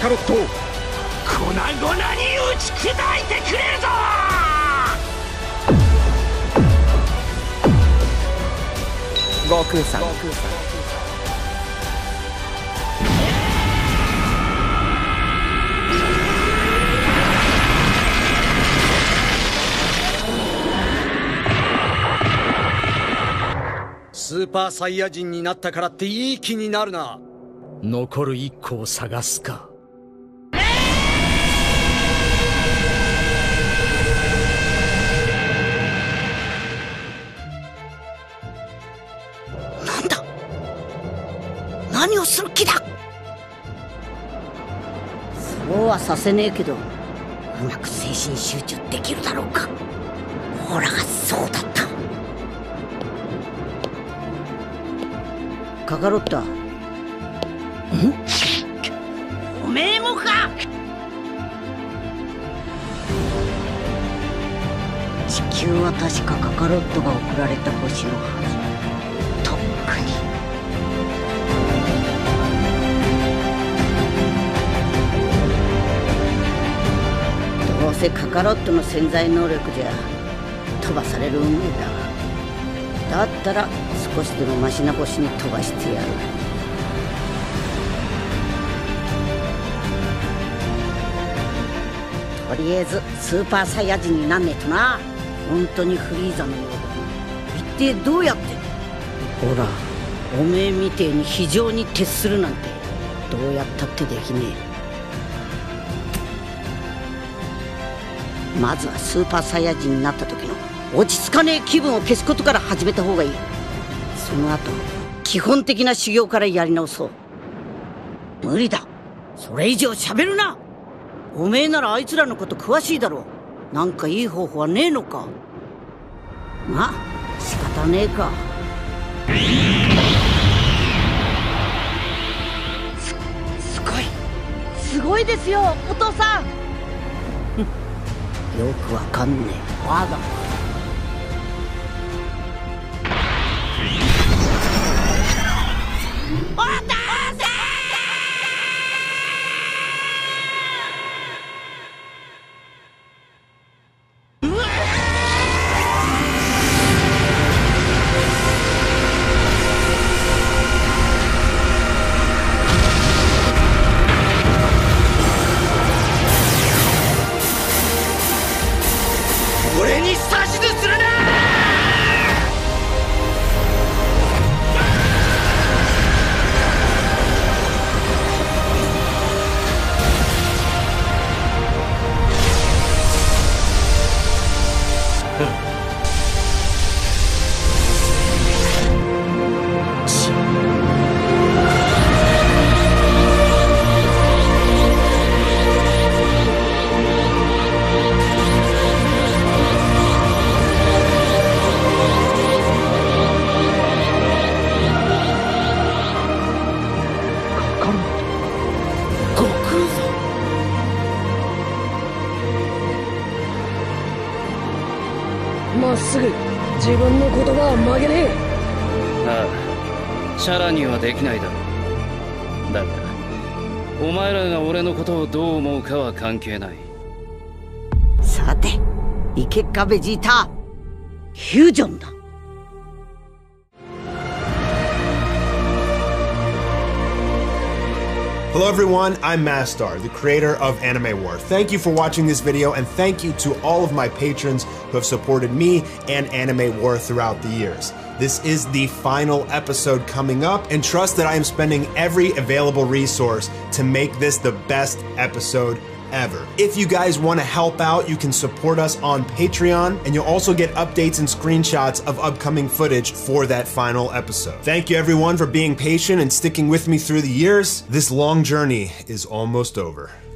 カロット。 粉々に打ち砕いてくれるぞ。 悟空さん、 スーパーサイヤ人になったからっていい気になるな。残る1個を探すか。 なんだ、何をする気だ。 そうはさせねえけど、うまく精神集中できるだろうか。ほらがそうだった。カカロッタ、 おめえもか。 地球は確かカカロットが送られた星のはず。とっくに。どうせカカロットの潜在能力じゃ飛ばされる運命だ。だったら少しでもマシな星に飛ばしてやる。とりあえずスーパーサイヤ人になんねえとな。本当にフリーザのようだ。一体どうやって。ほら、おめえみてえに非常に徹するなんてどうやったってできねえ。まずはスーパーサイヤ人になった時の落ち着かねえ気分を消すことから始めた方がいい。その後基本的な修行からやり直そう。無理だ、それ以上喋るな。おめえならあいつらのこと詳しいだろう。なんかいい方法はねえのか。まあ仕方ねえか。 すごいですよ、お父さん。 よくわかんねえ。わだ。 俺に指図するな。 まっすぐ自分の言葉は曲げねえ。 ああ、チャラにはできないだろう。だがお前らが俺のことをどう思うかは関係ない。 さて行けっかベジータ。フュージョンだ。 Hello everyone, I'm Mastar, the creator of Anime War. Thank you for watching this video, and thank you to all of my patrons who have supported me and Anime War throughout the years. This is the final episode coming up, and trust that I am spending every available resource to make this the best episode ever. If you guys want to help out, you can support us on Patreon, and you'll also get updates and screenshots of upcoming footage for that final episode. Thank you everyone for being patient and sticking with me through the years. This long journey is almost over.